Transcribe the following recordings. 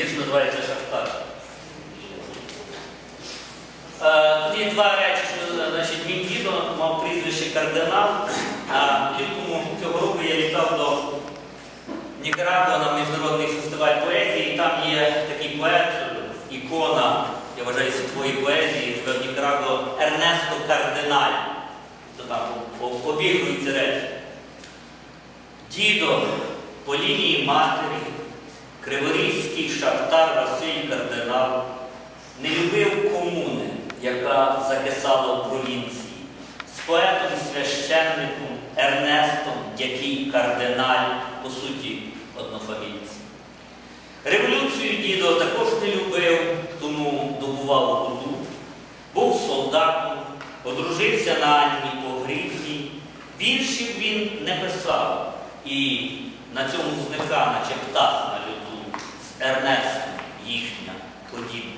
вірш називається «Шахтар». Тут є два речі, що мій дідо мав прізвище кардинал, а влітку цього року я літав до Нікарагуа на міжнародний фестиваль поезії, і там є такий поет, ікона, я вважаю, світової поезії, в Нікарагуа, Ернесто Кардиналь. То там обігруються речі. Дідо по лінії матері, криворізький шахтар Василь Кардинал, не любив комуни, яка закисала в провінції, з поетом-священником Ернестом, який кардиналь, по суті, однофамільці. Революцію дідо також не любив, тому добував воду, був солдатом, одружився на Анні Погрібній, віршів він не писав, і на цьому зника, наче птах на льоду, з Ернестом їхня подібність.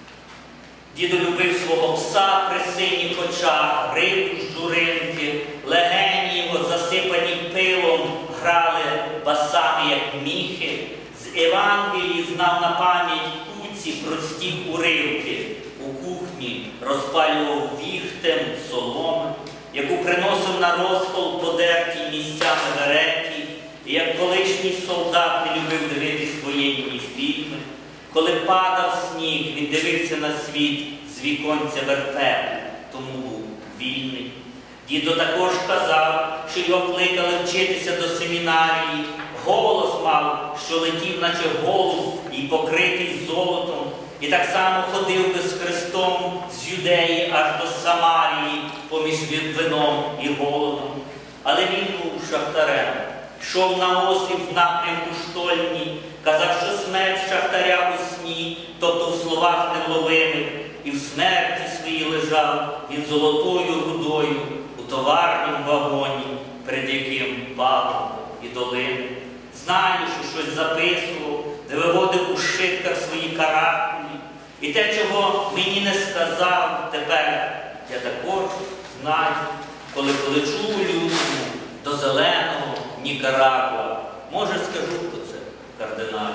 Дідо любив свого пса при синіх очах, рибу з журинки, легені його, засипані пилом, грали басами, як міхи. З Євангелії знав на пам'ять куці прості уривки. У кухні розпалював віхтем соломи, яку приносив на розпал подерті місцями вереті, і як колишній солдат не любив дивитись воєнні фільми. Коли падав сніг, він дивився на світ з віконця вертепу, тому був вільний. Дідо також казав, що його кликали вчитися до семінарії. Голос мав, що летів, наче голуб, і покритий золотом. І так само ходив би з хрестом з Юдеї аж до Самарії, поміж вином і голодом. Але він був шахтарем. Йшов на осліп в напрямку штольні, казав, що смерть шахтаря у сні, тобто в словах невловимих, і в смерті своїй лежав він золотою рудою у товарному вагоні, перед яким Павло і долини. Знаю, що щось записував, де виводив у шитках свої каракулі. І те, чого мені не сказав, тепер я також знаю, коли полечу у лютому до зеленого Нікарагуа. Може, скажу про це кардиналі.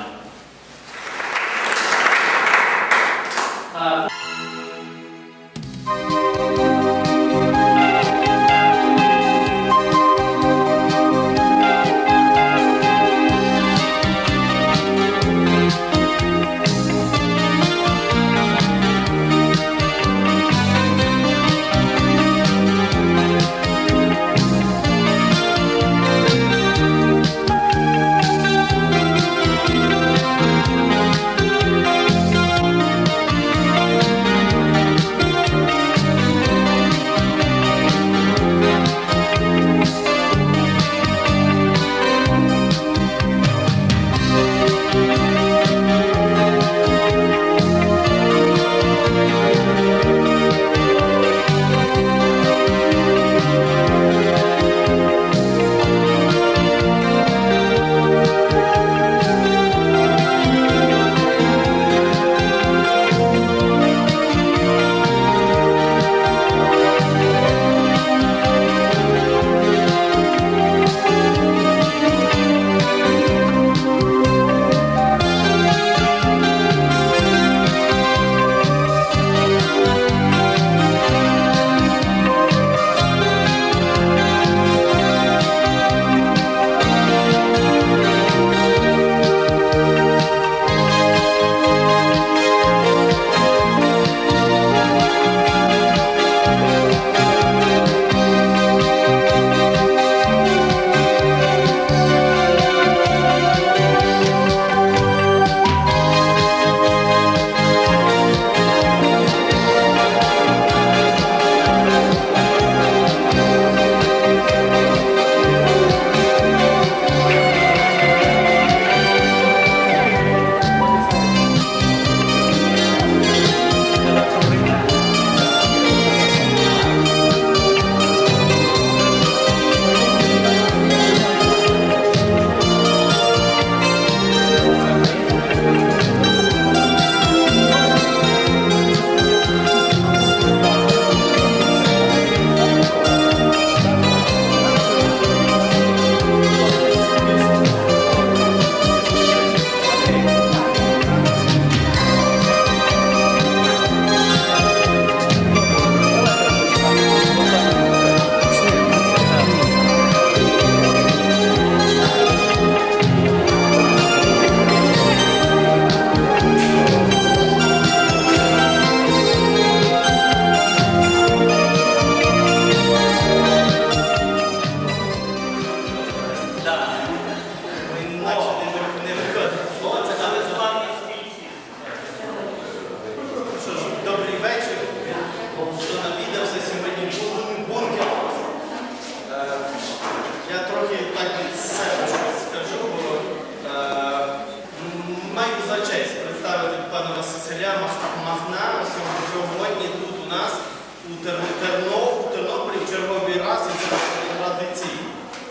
пана Василя Махна сьогодні тут у нас у Тернополі в черговий раз і це традиційно.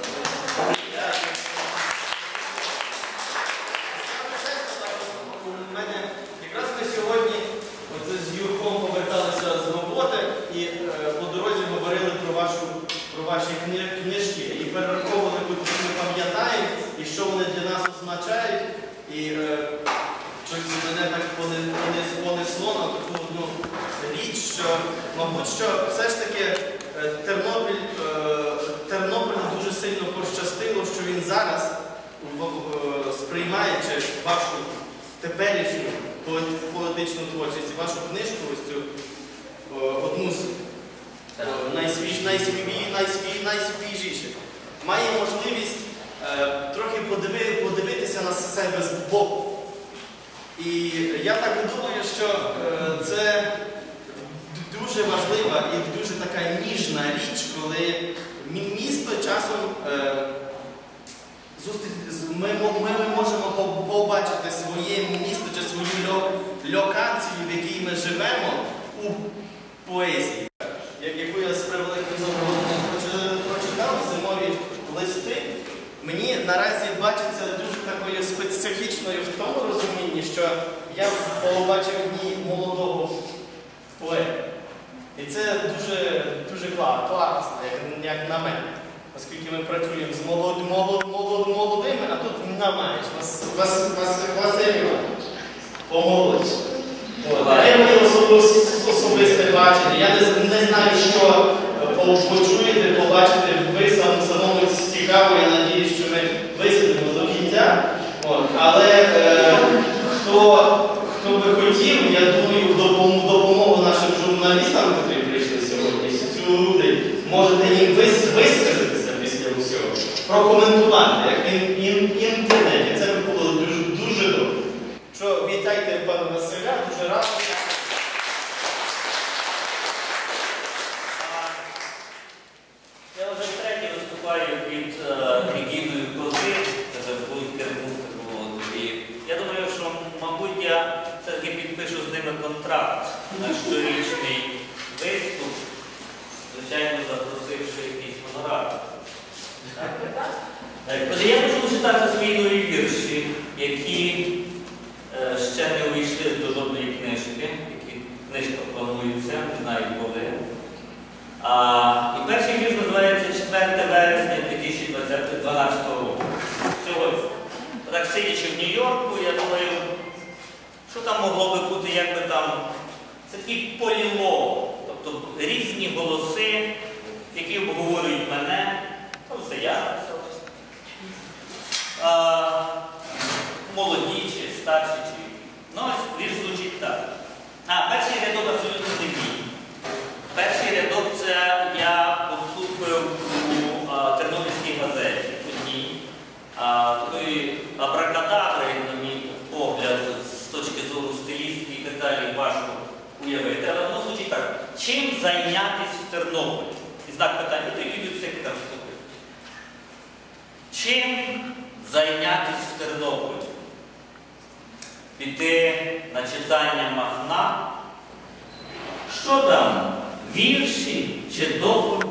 У мене якраз ми сьогодні з Юрком поверталися з роботи і по дорозі говорили про ваші книжки і перераховували, куди ми пам'ятаємо, і що вони для нас означають. І щось мене так понесло на таку одну річ, що, мабуть, що все ж таки Тернополь дуже сильно пощастило, що він зараз, сприймаючи вашу теперішню поетичну творчість, вашу книжку, ось цю одну з найсвіжіших, має можливість трохи подивитися на себе з боку. І я так думаю, що це дуже важлива і дуже така ніжна річ, коли місто часом ми можемо побачити своє місто чи свою локацію, в якій ми живемо у поезії, яку я з превеликим задоволенням прочитав, зимові листи. Мені наразі бачиться дуже такою специфічною в тому розумінні, що я побачив в ній молодого поета. І це дуже класно, як на мене. Оскільки ми працюємо з молодими, а тут намаєш. Василь Іванович, помолодь. Це моє особисте бачення. Я не знаю, що почуєте, побачите ви самому цікаво. Я надіюсь, що ми висвітлимо до кінця. Але хто би хотів, я думаю, допомогу нашим журналістам, які прийшли сьогодні, можете їм висказатися після усього, прокоментувати, як в інтернеті. Це було дуже добре. Що, вітайте пана Василя, дуже радий. Я вже втретє виступаю під егідою кози, це будуть керівники було. Я думаю, що, мабуть, я все-таки підпишу з ними контракт на щорічний виступ, звичайно, запросивши якийсь гонорар. Я можу читати свої нові вірші, які ще не увійшли до жодної книжки, які книжка планується, не знаю коли. І перший вірш називається 4 вересня 2012 року. Сьогодні, так сидячи в Нью-Йорку, я думаю, що там могло би бути, якби там, це такий полілог, тобто різні голоси, які обговорюють мене, це я, молоді чи старші, чи... Ну, ось вірш звучить так. Перший рядок абсолютно не мій. Перший рядок це я поступив у Тернопільській газеті. Одній. Такої абракадабри, на мій погляд, з точки зору стилістики і так далі, важко уявити. Але воно звучить так. Чим зайнятися в Тернополі? І знак питання, то люди всякі там вступить. Чим зайнятися в Тернополі? Піти на читання Махна? Що там? Вірші чи доповідь?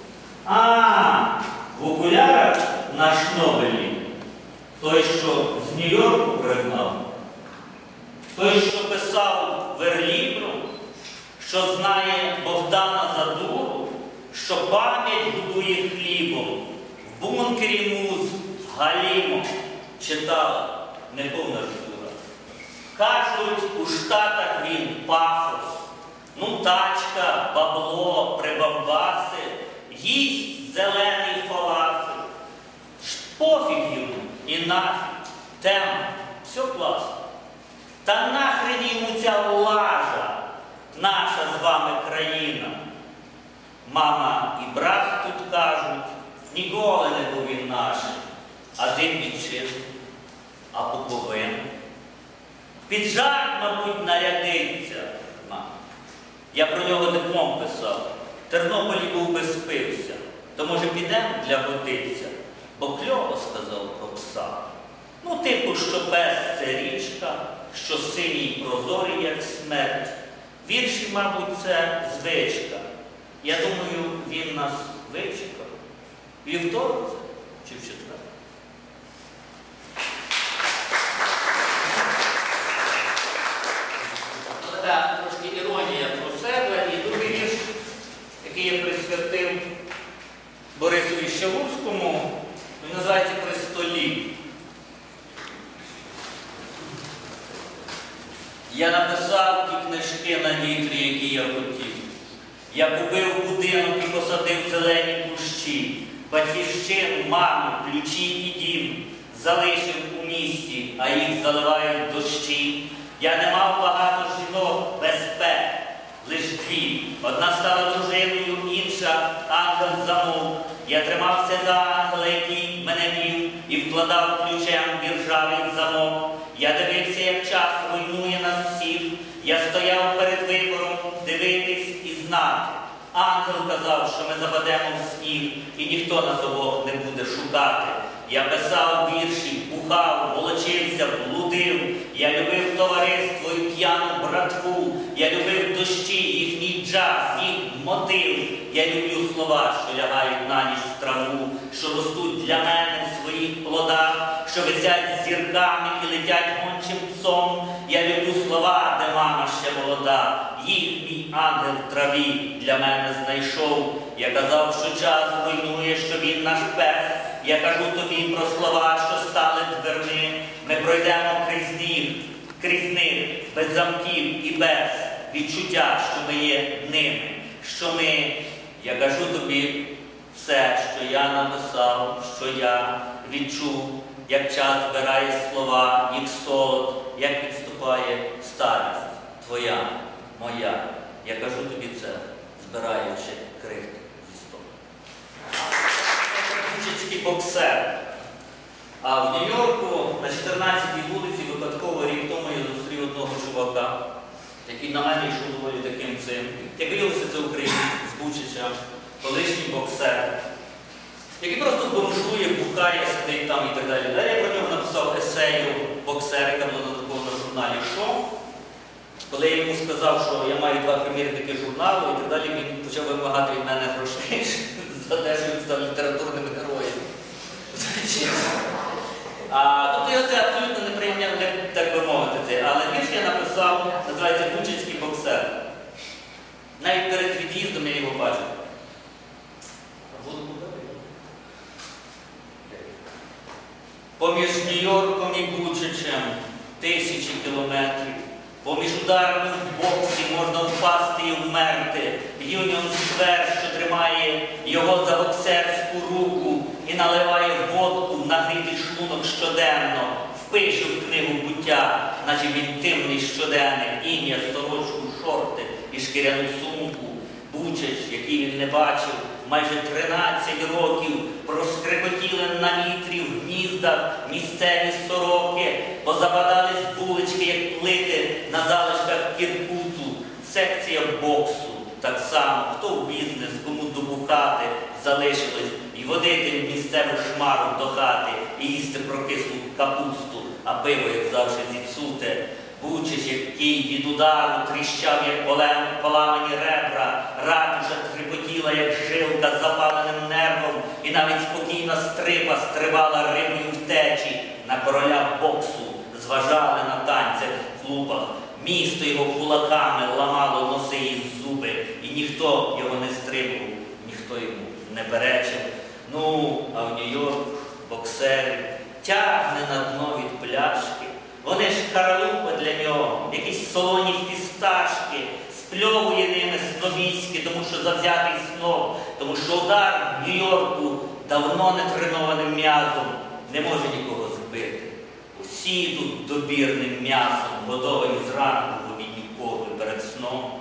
В окулярах на Шнобелі. Той, що з Нью-Йорку пригнав. Той, що писав верлібру, що знає Богдана Задуру, що пам'ять будує хлібом, в бункері муз Галімо читала неповна ждура. Кажуть, у Штатах він пафос. Тачка, бабло, прибамбаси, їсть зелений фалафель. Пофіг йому і нафіг, тема, все класно. Та нахрен йому ця лажа, наша з вами країна. Мама і брат тут кажуть, ніколи не був він нашим, а дим вітчизни, а Буковин. Піджак, мабуть, нарядиться. Я про нього диплом писав. В Тернополі був би спився. То, може, підемо для годиця? Бо кльово сказав про пса. Типу, що пес – це річка, що синій прозорий, як смерть. Вірші, мабуть, це звичка. Я думаю, він нас вичекав. Вівторок чи в четвер? Так, трошки іронія про себе. І другий вірш, який я присвятив Борисові Щавурському, він називається «При столі». Я написав ті книжки на вітрі, які я хотів. Я купив будинок і посадив зелені кущі, батьківщину, маму, ключі і дім. Залишив у місті, а їх заливають дощі. Я не мав багато жінок, безпек, лиш дві. Одна стала дружиною, інша ангел замов. Я тримався за ангела, який мене вів, і вкладав ключем в ржавий замок. Я дивився, як час руйнує нас всіх. Я стояв перед вибором дивитись і знати. Ангел казав, що ми западемо в сніг, і ніхто нас обох не буде шукати. Я писав вірші, бухав, волочився, блудив. Я любив товариство і п'яну братву. Я любив дощі, їхній джаз, їх мотив. Я люблю слова, що лягають на ніч в траву, що ростуть для мене в своїх плодах, що висять зірками і летять гончим псом. Я люблю слова, де мама ще молода. Їх мій ангел в траві для мене знайшов. Я казав, що час руйнує, що він наш пес. Я кажу тобі про слова, що стали дверми. Ми пройдемо крізь них, без замків і без відчуття, що ми є ними. Що ми, я кажу тобі все, що я написав, що я відчув, як час збирає слова, їх солод, як підступає старість твоя, моя. Я кажу тобі це, збираючи крихт зі столу. Бучацький боксер. А в Нью-Йорку на 14-й вулиці випадково рік тому я зустрів одного чувака, який на мене йшов доволі таким цим. Як виявилося, це українець з Бучача, колишній боксер, який просто бомжує, бухає, сидить там і так далі. Далі я про нього написав есею боксера, яка була надрукована в журналі «Шо». Коли я йому сказав, що я маю 2 примірники журналу і так далі, він почав вимагати від мене грошей за те, що він став літературним героєм. Тобто це абсолютно неприємно, так би мовити. Але вірш я написав, називається «Бучацький боксер». Навіть перед від'їздом я його бачив. Поміж Нью-Йорком і Бучачем 1000 кілометрів. Поміж ударами в боксі можна впасти і вмерти. Юніон Сквер, що тримає його за боксерську руку і наливає водку в нагрітий шлунок щоденно, впише в книгу буття, наче в інтимний щоденник, ім'я, сорочку, шорти і шкіряну сумку. Бучач, який він не бачив, майже 13 років проскрипотіли на вітрі в гніздах місцеві сороки, позападались булочки, як плити на залишках кіркуту. Секція боксу так само, хто в бізнес, кому добухати залишилось, і водити місцеву шмару до хати, і їсти прокислу капусту, а пиво, як завжди, зіпсуте. Бучач, який від удару тріщав, як поламані ребра, ратуша трепотіла, як жилка з запаленим нервом, і навіть спокійна стрипа стрибала рибою втечі. На короля боксу зважали на танцях в клубах. Місто його кулаками ламало носи і зуби, і ніхто його не стрибав, ніхто йому не перечив. Ну, а в Нью-Йорк боксери тягне на дно від пляшки. Вони ж каралупа для нього, якісь солоні фісташки, спльовує ними снобійськи, тому що завзятий сноб, тому що удар в Нью-Йорку давно не тренованим м'язом не може нікого збити. Усі тут добірним м'ясом, годовані зранку в обідній коли перед сном.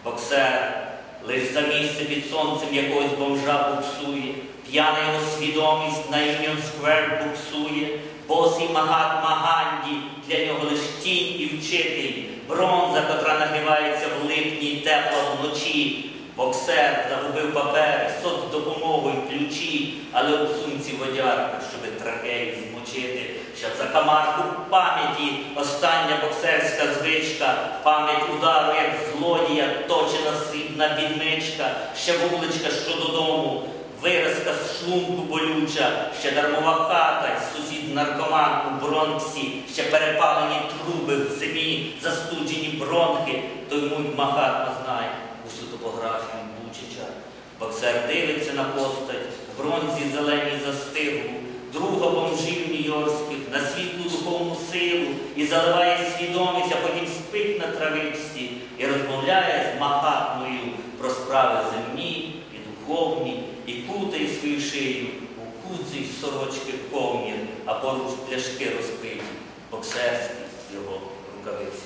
Боксер лиш за місце під сонцем якогось бомжа буксує, п'яна його свідомість на Юніон Сквер буксує, босий Махатма Ганді для нього лиш тінь і вчитель, бронза, котра нагрівається в липні й тепла вночі. Боксер загубив папери, соцдопомогу й ключі, але у сумці водярка, щоби трахею змочити. вчити, що в закамарку пам'яті остання боксерська звичка, пам'ять удару, як злодія, точена срібна відмичка, ще вуличка, що додому, виразка з шлунку болюча, ще дармова хата, сусід наркоман у Бронксі, ще перепалені труби в зимі, застуджені бронхи, той мульт Махатма знає усю топографію Бучича. Боксер дивиться на постать, в бронзі зеленій застиглу, друга бомжів нью-йоркських, на світлу духовну силу, і заливає свідомість, а потім спить на травичці і розмовляє з Махатмою про справи земні і духовні, і кутає свою шию у кудзі й сорочки комір, а поруч пляшки розпиті, боксерські його рукавиці.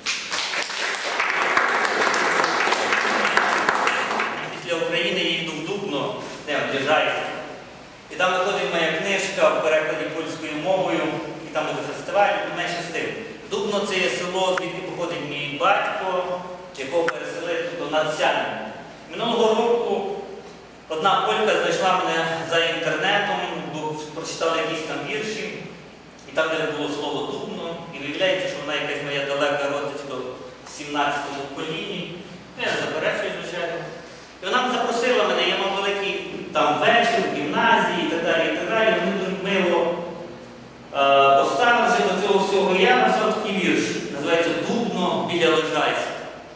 Після України я їду в Дубно, не об'їжджаюся. І там виходить моя книжка в перекладі польською мовою, і там буде фестиваль, і мене щастив. Дубно – це є село, звідки походить мій батько, якого переселили до Надсянина. Минулого року одна полька знайшла мене за інтернетом, бо прочитала якісь там вірші, і там де було слово Дубно, і виявляється, що вона якась моя далека родичка в 17-му поколінні. Я не заперечую, звичайно. І вона запросила мене, я мав великий там вечір в гімназії і так далі, і так далі. Вони дуже мило поставили до цього всього. Я написав такий вірш, називається «Дубно біля Лежайська».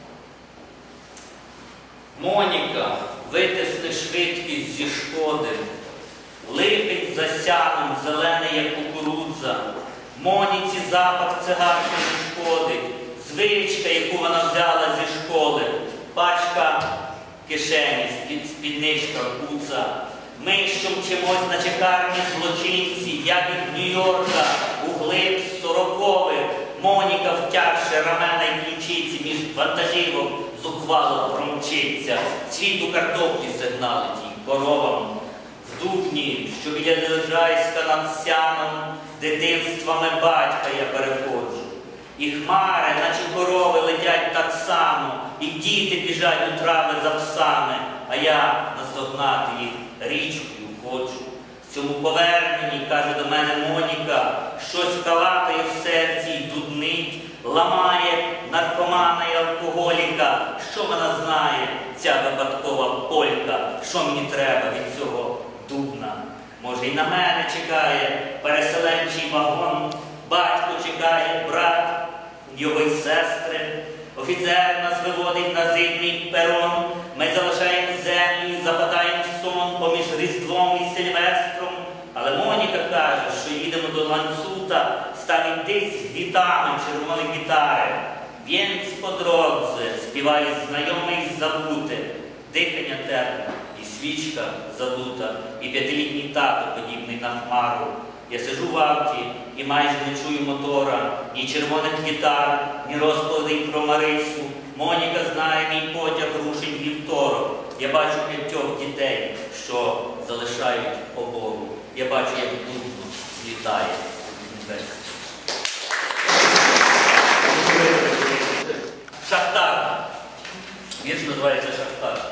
Моніка, витисни швидкість зі шкоди, липить за сяном, зелений, як кукурудза. Моніці запах цигарки не шкодить, звичка, яку вона взяла зі школи, пачка кишені, спідничка, куца. Ми, що вчимось на чекарні злочинці, як від Нью-Йорка, углиб 40-х, Моніка, втягши рамена й ключиці, між вантажівок зухвало промчиться, цвіту картоплі сигналить їй коровам. В Дубні, що біля Лежайська над Сяном, дитинствами батька я переходжу. І хмари, наче корови, летять так само, і діти біжать у трави за псами, а я наздогнати їх річкою хочу. В цьому поверненні, каже до мене Моніка, щось калатає в серці й дуднить, ламає наркомана й алкоголіка. Що вона знає, ця випадкова полька, що мені треба від цього Дубна? Може, й на мене чекає переселенчий вагон, батько чекає, брат, його й сестри. Офіцер нас виводить на зимній перон, ми залишаємо землю і западаємо в сон поміж Різдвом і Сильвестром. Але Моніка каже, що їдемо до Ланцута, стане йти з гвітами червоної гітари. В'єнц по дорозі, співає знайомий забути, дихання тепле і свічка задута, і п'ятилітній тато, подібний на хмару. Я сиджу в авті і майже не чую мотора, ні червоних гітар, ні розкладей про Марису. Моніка знає, мій потяг рушить вівторок. Я бачу 5 дітей, що залишають обору. Я бачу, як Дубно злітає. Шахтар. Вірш називається «Шахтар».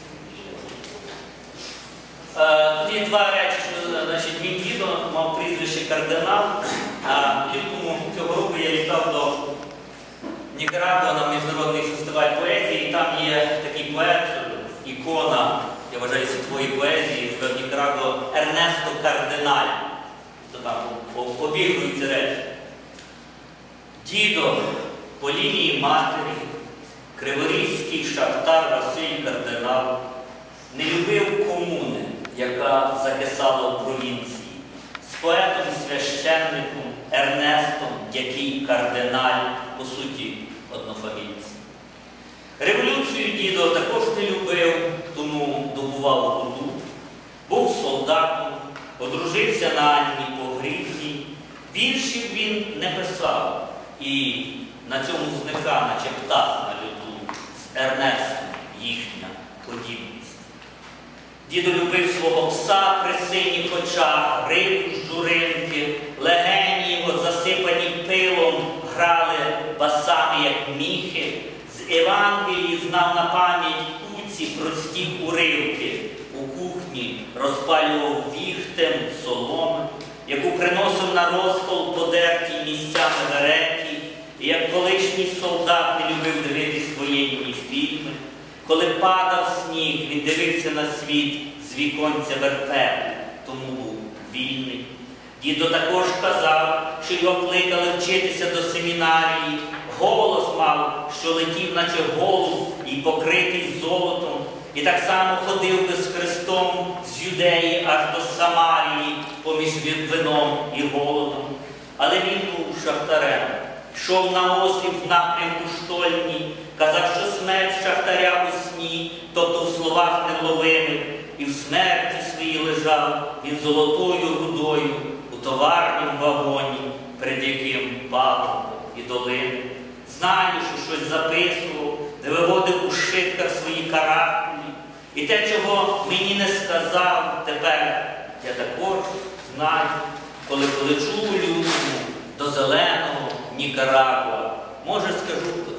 Тут є два речі, що, значить, мій дідо мав прізвище Кардинал, а влітку цього року я літав до Нікарагуа на міжнародний фестиваль поезії, і там є такий поет, ікона, я вважаю, світової поезії, живе в Нікарагуа, Ернесто Кардиналь. То там обігруються речі. Дідо по лінії матері, криворізький шахтар Василь Кардинал, не любив комуни, яка закисала в провінції, з поетом-священником Ернестом, який кардиналь, по суті, однофамільці. Революцію дідо також не любив, тому добував руду, був солдатом, одружився на Анні Погрібній, віршів він не писав, і на цьому зника, наче птах на льоду, з Ернестом їхня подібність. Дідо любив свого пса при синіх очах, рибу з журинки, легені його засипані пилом, грали басами, як міхи. З Євангелії знав на пам'ять куці прості уривки. У кухні розпалював віхтем соломи яку приносив на розкол подерті місцями вереті, і як колишній солдат не любив дивитись воєнні фільми, коли падав сніг, він дивився на світ з віконця вертепу, тому був вільний. Дідо також казав, що його кликали вчитися до семінарії, голос мав, що летів, наче голуб, і покритий золотом, і так само ходив би з хрестом з Юдеї аж до Самарії, поміж вином і голодом. Але він був шахтарем, йшов на острів в напрямку штольні, казав, що смерть шахтаря у сні, тобто в словах невловимих, і в смерті своїй лежав він золотою рудою у товарнім вагоні, перед яким палом і долини. Знаю, що щось записував, де виводив у шитках свої каракулі. І те, чого мені не сказав, тепер я також знаю, коли полечу у лютому до зеленого Нікарагуа. Може, скажу